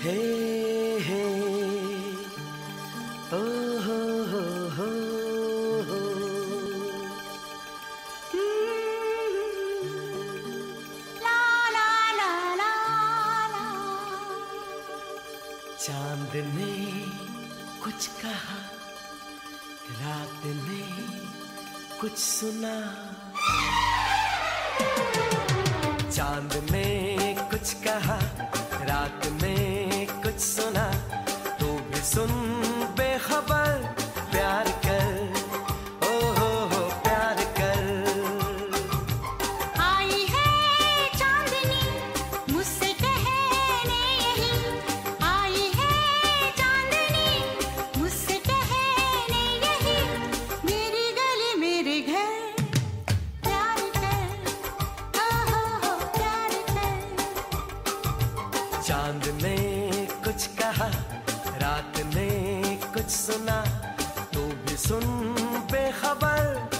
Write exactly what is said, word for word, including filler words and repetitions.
हे हे ओ हो हो हो हो। ला ला ला ला ला। चांद ने कुछ कहा, रात ने कुछ सुना। चांद ने कुछ कहा, रात में कुछ सुना। तू भी सुन बेखबर, प्यार कर, ओ हो हो प्यार कर। आई है चांदनी मुझसे कहने यही, आई है चांदनी मुझसे कहने यही। मेरी गली मेरे घर प्यार कर, ओ हो हो प्यार कर। चांद ने कुछ कहा, रात ने कुछ सुना। तू भी सुन बेखबर,